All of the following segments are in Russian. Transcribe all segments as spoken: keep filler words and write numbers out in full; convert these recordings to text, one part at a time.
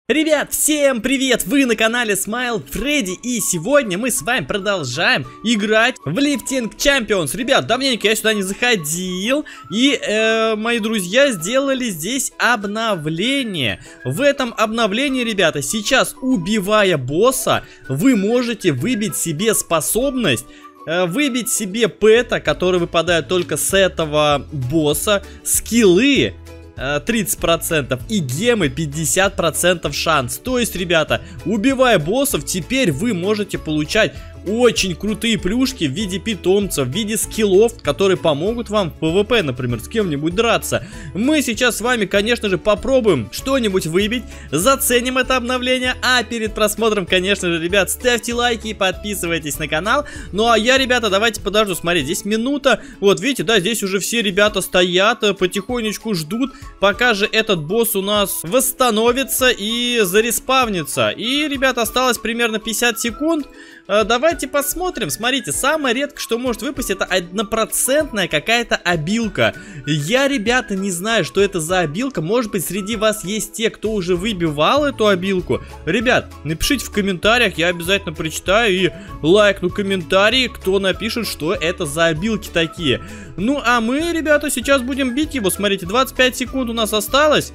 Ребят, всем привет! Вы на канале Smile Freddy, и сегодня мы с вами продолжаем играть в Lifting Champions. Ребят, давненько я сюда не заходил, и э, мои друзья сделали здесь обновление. В этом обновлении, ребята, сейчас, убивая босса, вы можете выбить себе способность э, выбить себе пэта, который выпадает только с этого босса, скиллы тридцать процентов и гемы пятьдесят процентов шанс. То есть, ребята, убивая боссов, теперь вы можете получать очень крутые плюшки в виде питомцев, в виде скиллов, которые помогут вам в пэ вэ пэ, например, с кем-нибудь драться. Мы сейчас с вами, конечно же, попробуем что-нибудь выбить, заценим это обновление, а перед просмотром, конечно же, ребят, ставьте лайки и подписывайтесь на канал. Ну а я, ребята, давайте подожду, смотрите, здесь минута, вот видите, да, здесь уже все ребята стоят, потихонечку ждут, пока же этот босс у нас восстановится и зареспавнится. И, ребята, осталось примерно пятьдесят секунд. Давайте посмотрим. Смотрите, самое редкое, что может выпасть, это однопроцентная какая-то обилка. Я, ребята, не знаю, что это за обилка. Может быть, среди вас есть те, кто уже выбивал эту обилку. Ребят, напишите в комментариях, я обязательно прочитаю и лайкну комментарии, кто напишет, что это за обилки такие. Ну, а мы, ребята, сейчас будем бить его. Смотрите, двадцать пять секунд у нас осталось.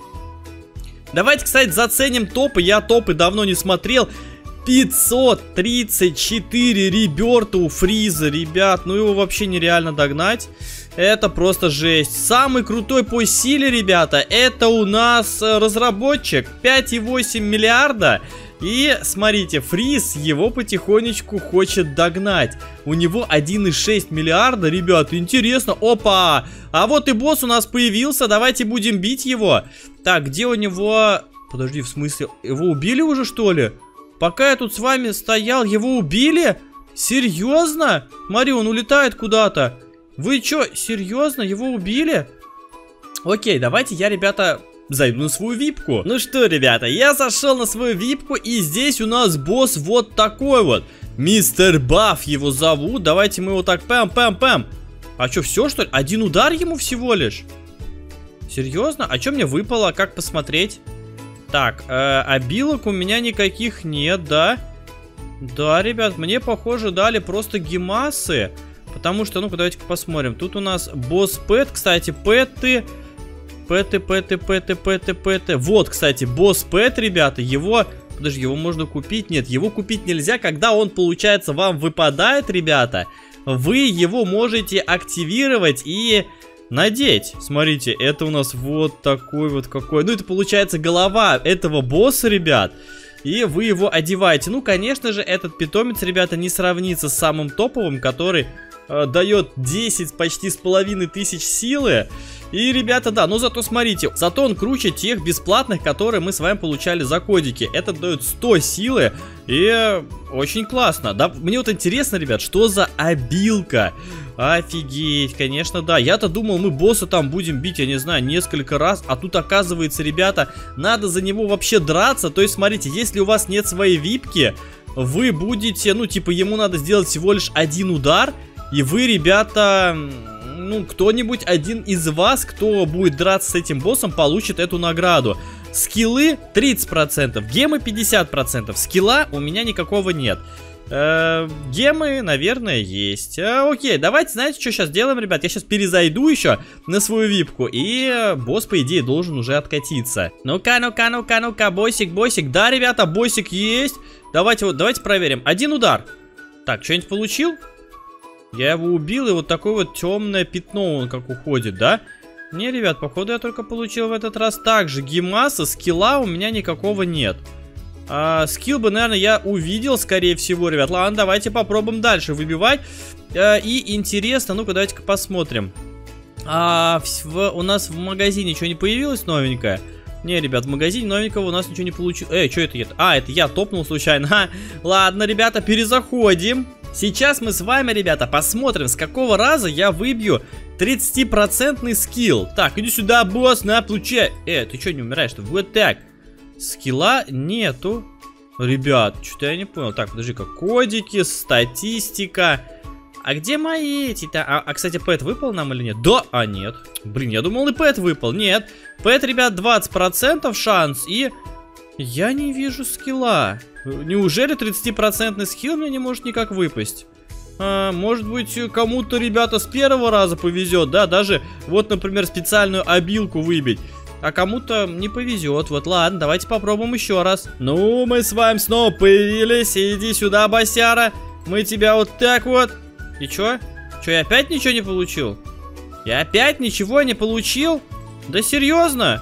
Давайте, кстати, заценим топы. Я топы давно не смотрел. пятьсот тридцать четыре реберта у Фриза, ребят, ну его вообще нереально догнать. Это просто жесть. Самый крутой по силе, ребята, это у нас разработчик, пять и восемь миллиарда. И смотрите, Фриз его потихонечку хочет догнать. У него один и шесть миллиарда, ребята, интересно. Опа! А вот и босс у нас появился, давайте будем бить его. Так, где у него... Подожди, в смысле, его убили уже, что ли? Пока я тут с вами стоял, его убили? Серьезно? Смотри, он улетает куда-то. Вы чё, серьезно? Его убили? Окей, давайте я, ребята, зайду на свою випку. Ну что, ребята, я зашел на свою випку, и здесь у нас босс вот такой вот. Мистер Баф его зовут. Давайте мы его так пэм-пэм-пэм. А чё, все что ли? Один удар ему всего лишь? Серьезно? А чё мне выпало? Как посмотреть? Так, э, обилок у меня никаких нет, да? Да, ребят, мне, похоже, дали просто гемасы. Потому что, ну-ка, давайте-ка посмотрим. Тут у нас босс-пэт, кстати, пэты. Пэты, пэты, пэты, пэты, пэты. Вот, кстати, босс-пэт, ребята, его... Подожди, его можно купить? Нет, его купить нельзя. Когда он, получается, вам выпадает, ребята, вы его можете активировать и... надеть. Смотрите, это у нас вот такой вот какой. Ну, это получается голова этого босса, ребят. И вы его одеваете. Ну, конечно же, этот питомец, ребята, не сравнится с самым топовым, который э, дает десять почти с половиной тысяч силы. И, ребята, да, но зато смотрите, зато он круче тех бесплатных, которые мы с вами получали за кодики. Этот дает сто силы, и очень классно. Да, мне вот интересно, ребят, что за обилка? Офигеть, конечно, да. Я-то думал, мы босса там будем бить, я не знаю, несколько раз. А тут, оказывается, ребята, надо за него вообще драться. То есть, смотрите, если у вас нет своей випки, вы будете, ну, типа, ему надо сделать всего лишь один удар. И вы, ребята... ну, кто-нибудь, один из вас, кто будет драться с этим боссом, получит эту награду. Скиллы тридцать процентов, гемы пятьдесят процентов. Скилла у меня никакого нет. Э-э, гемы, наверное, есть. Э, окей, давайте, знаете, что сейчас делаем, ребят? Я сейчас перезайду еще на свою випку, и босс, по идее, должен уже откатиться. Ну-ка, ну-ка, ну-ка, ну-ка, боссик, боссик. Да, ребята, боссик есть. Давайте, вот, давайте проверим. Один удар. Так, что-нибудь получил? Я его убил, и вот такое вот темное пятно он как уходит, да? Не, ребят, походу я только получил в этот раз так же. Гемаса, скилла у меня никакого нет. А, скилл бы, наверное, я увидел, скорее всего, ребят. Ладно, давайте попробуем дальше выбивать. А, и интересно, ну-ка, давайте-ка посмотрим. А, в, у нас в магазине ничего не появилось новенькое? Не, ребят, в магазине новенького у нас ничего не получилось. Эй, что это? А, это я топнул случайно. Ха. Ладно, ребята, перезаходим. Сейчас мы с вами, ребята, посмотрим, с какого раза я выбью тридцатипроцентный скилл. Так, иди сюда, босс, на, получай. Э, ты что, не умираешь-то? Вот так. Скилла нету. Ребят, что-то я не понял. Так, подожди-ка, кодики, статистика. А где мои эти-то? А, а, кстати, пэт выпал нам или нет? Да, а нет. Блин, я думал, и пэт выпал. Нет. Пэт, ребят, двадцать процентов шанс. И Я не вижу скилла. Неужели тридцатипроцентный скилл мне не может никак выпасть? А, может быть, кому-то, ребята, с первого раза повезет, да? Даже, вот, например, специальную обилку выбить. А кому-то не повезет. Вот, ладно, давайте попробуем еще раз. Ну, мы с вами снова появились. Иди сюда, босяра. Мы тебя вот так вот. И чё? Чё, я опять ничего не получил? Я опять ничего не получил? Да серьезно?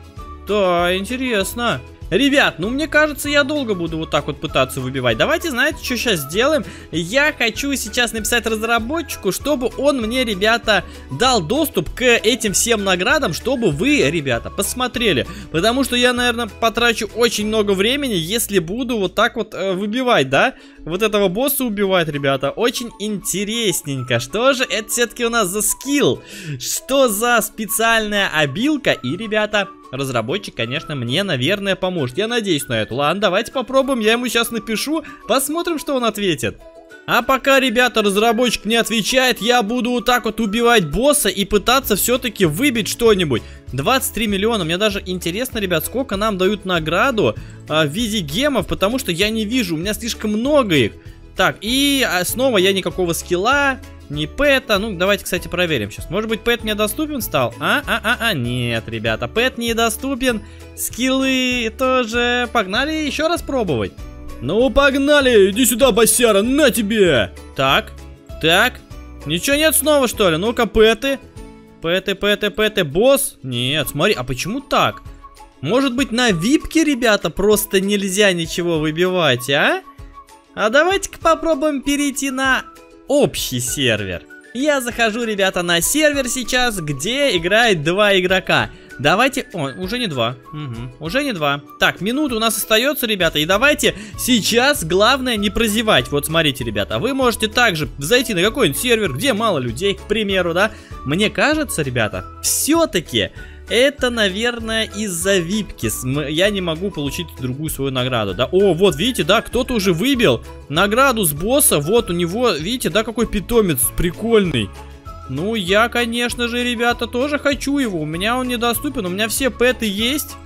Да, интересно. Ребят, ну мне кажется, я долго буду вот так вот пытаться выбивать. Давайте, знаете, что сейчас сделаем? Я хочу сейчас написать разработчику, чтобы он мне, ребята, дал доступ к этим всем наградам, чтобы вы, ребята, посмотрели. Потому что я, наверное, потрачу очень много времени, если буду вот так вот э, выбивать, да? Вот этого босса убивать, ребята. Очень интересненько. Что же это все-таки у нас за скилл? Что за специальная обилка? И, ребята, разработчик, конечно, мне, наверное, поможет. Я надеюсь на это. Ладно, давайте попробуем. Я ему сейчас напишу. Посмотрим, что он ответит. А пока, ребята, разработчик не отвечает, я буду вот так вот убивать босса и пытаться все-таки выбить что-нибудь. двадцать три миллиона. Мне даже интересно, ребят, сколько нам дают награду а, в виде гемов, потому что я не вижу. У меня слишком много их. Так, и а, снова я никакого скилла. Не пэта. Ну, давайте, кстати, проверим сейчас. Может быть, пэт мне доступен стал? А, а, а, а, нет, ребята, пэт недоступен. Скиллы тоже. Погнали еще раз пробовать. Ну, погнали. Иди сюда, босяра, на тебе. Так, так. Ничего нет снова, что ли? Ну-ка, пэты. Пэты, пэты, пэты. Босс? Нет, смотри, а почему так? Может быть, на випке, ребята, просто нельзя ничего выбивать, а? А давайте-ка попробуем перейти на общий сервер. Я захожу, ребята, на сервер сейчас, где играет два игрока. Давайте... О, уже не два. Угу, уже не два. Так, минута у нас остается, ребята. И давайте сейчас, главное, не прозевать. Вот смотрите, ребята. Вы можете также зайти на какой-нибудь сервер, где мало людей, к примеру, да. Мне кажется, ребята, все-таки... это, наверное, из-за випки. Я не могу получить другую свою награду, да. О, вот, видите, да, кто-то уже выбил награду с босса. Вот у него, видите, да, какой питомец прикольный. Ну, я, конечно же, ребята, тоже хочу его. У меня он недоступен, у меня все пэты есть.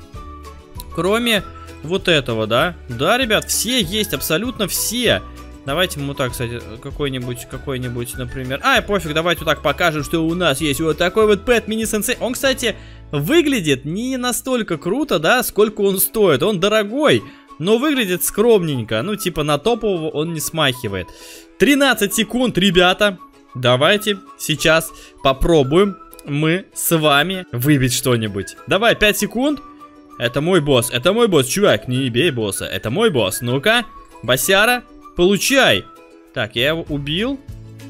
Кроме вот этого, да. Да, ребят, все есть, абсолютно все. Давайте ему так, кстати, какой-нибудь, какой-нибудь, например... Ай, пофиг, давайте вот так покажем, что у нас есть вот такой вот пэт мини-сенсей. Он, кстати, выглядит не настолько круто, да, сколько он стоит. Он дорогой, но выглядит скромненько. Ну, типа, на топового он не смахивает. тринадцать секунд, ребята. Давайте сейчас попробуем мы с вами выбить что-нибудь. Давай, пять секунд. Это мой босс, это мой босс, чувак, не бей босса. Это мой босс, ну-ка, босяра. Получай. Так, я его убил.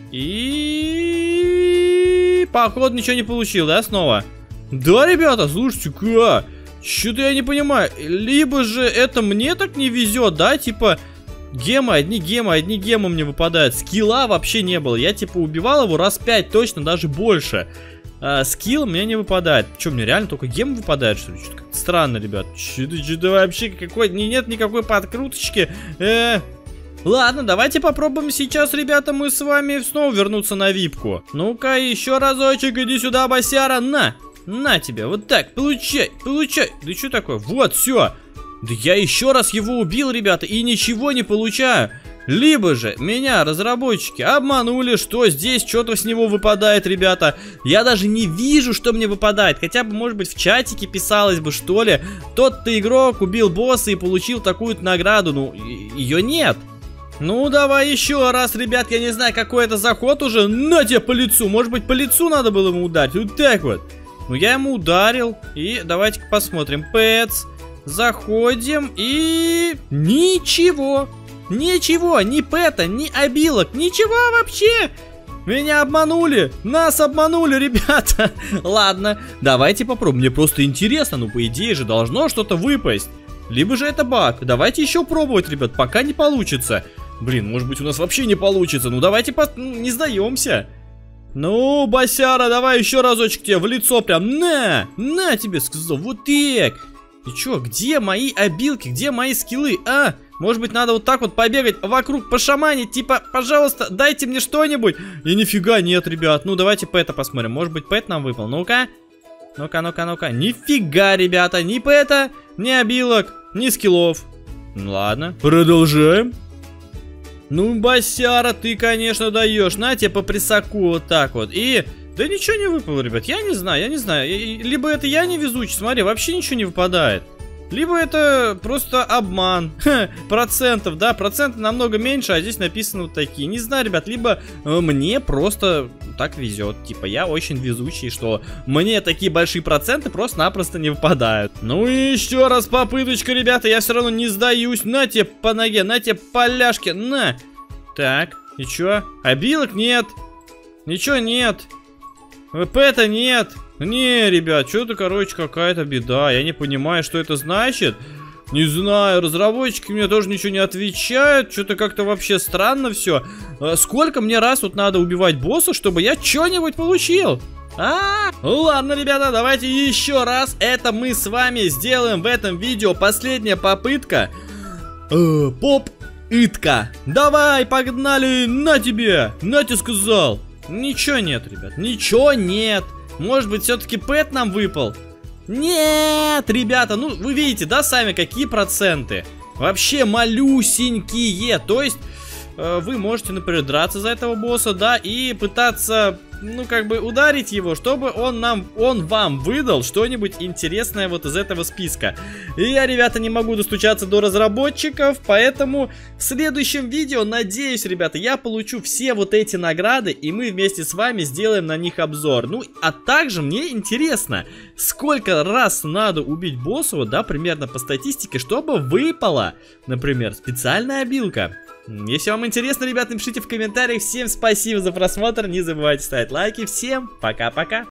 И... походу ничего не получил, да, снова? Да, ребята, слушайте-ка. Что-то я не понимаю. Либо же это мне так не везет, да? Типа, гемы, одни гемы, одни гемы мне выпадают. Скилла вообще не было. Я, типа, убивал его раз пять точно, даже больше. А, скилл мне не выпадает. Что, мне реально только гемы выпадают, что ли? Что-то как-то странно, ребят. Что-то, что-то вообще какой... нет никакой подкруточки. Э-э... Ладно, давайте попробуем сейчас, ребята, мы с вами снова вернуться на випку. Ну-ка, еще разочек, иди сюда, босяра, на, на тебе, вот так, получай, получай. Да что такое? Вот, все. Да я еще раз его убил, ребята, и ничего не получаю. Либо же меня разработчики обманули, что здесь что-то с него выпадает, ребята. Я даже не вижу, что мне выпадает. Хотя бы, может быть, в чатике писалось бы, что ли. Тот-то игрок убил босса и получил такую-то награду. Ну, ее нет. Ну, давай еще раз, ребят, я не знаю, какой это заход уже. На тебе по лицу, может быть, по лицу надо было ему ударить, вот так вот. Ну, я ему ударил, и давайте-ка посмотрим. Пэтс, заходим, и... ничего, ничего, ни пэта, ни обилок, ничего вообще. Меня обманули, нас обманули, ребята. Ладно, давайте попробуем, мне просто интересно, ну, по идее же должно что-то выпасть. Либо же это баг, давайте еще пробовать, ребят, пока не получится. Блин, может быть у нас вообще не получится. Ну давайте по... не сдаемся. Ну, босяра, давай еще разочек тебе в лицо прям. На, на тебе сказал, вот так. И чё, где мои обилки, где мои скиллы? А, может быть надо вот так вот побегать вокруг, пошаманить. Типа, пожалуйста, дайте мне что-нибудь. И нифига нет, ребят. Ну давайте пэта посмотрим, может быть пэт нам выпал. Ну-ка, ну-ка, ну-ка, ну-ка. Нифига, ребята, ни пэта, ни обилок. Ни скиллов. Ну ладно, продолжаем. Ну, Басяра, ты, конечно, даешь. На тебе по присаку вот так вот. И... Да ничего не выпало, ребят. Я не знаю, я не знаю. Либо это я невезучий, смотри, вообще ничего не выпадает. Либо это просто обман. Ха, процентов, да, проценты намного меньше, а здесь написано вот такие. Не знаю, ребят, либо э, мне просто так везет. Типа, я очень везучий, что мне такие большие проценты просто-напросто не выпадают. Ну и еще раз попыточка, ребята, я все равно не сдаюсь. На тебе по ноге, на тебе поляшки, на. Так, и чё? Обилок нет. Ничего нет. ВП-то нет. Не, ребят, что-то, короче, какая-то беда. Я не понимаю, что это значит. Не знаю, разработчики мне тоже ничего не отвечают. Что-то как-то вообще странно все. Сколько мне раз вот надо убивать босса, чтобы я что-нибудь получил? А, ладно, ребята, давайте еще раз. Это мы с вами сделаем в этом видео. Последняя попытка. Э, поп-итка. Давай, погнали. На тебе. На тебе сказал. Ничего нет, ребят. Ничего нет. Может быть, все-таки пэт нам выпал? Нет, ребята, ну вы видите, да, сами, какие проценты? Вообще малюсенькие. То есть, э, вы можете, например, драться за этого босса, да, и пытаться, ну, как бы, ударить его, чтобы он нам, он вам выдал что-нибудь интересное вот из этого списка. И я, ребята, не могу достучаться до разработчиков, поэтому в следующем видео, надеюсь, ребята, я получу все вот эти награды, и мы вместе с вами сделаем на них обзор. Ну, а также мне интересно, сколько раз надо убить босса, вот, да, примерно по статистике, чтобы выпала, например, специальная обилка. Если вам интересно, ребята, напишите в комментариях. Всем спасибо за просмотр, не забывайте ставить лайки. Всем пока-пока.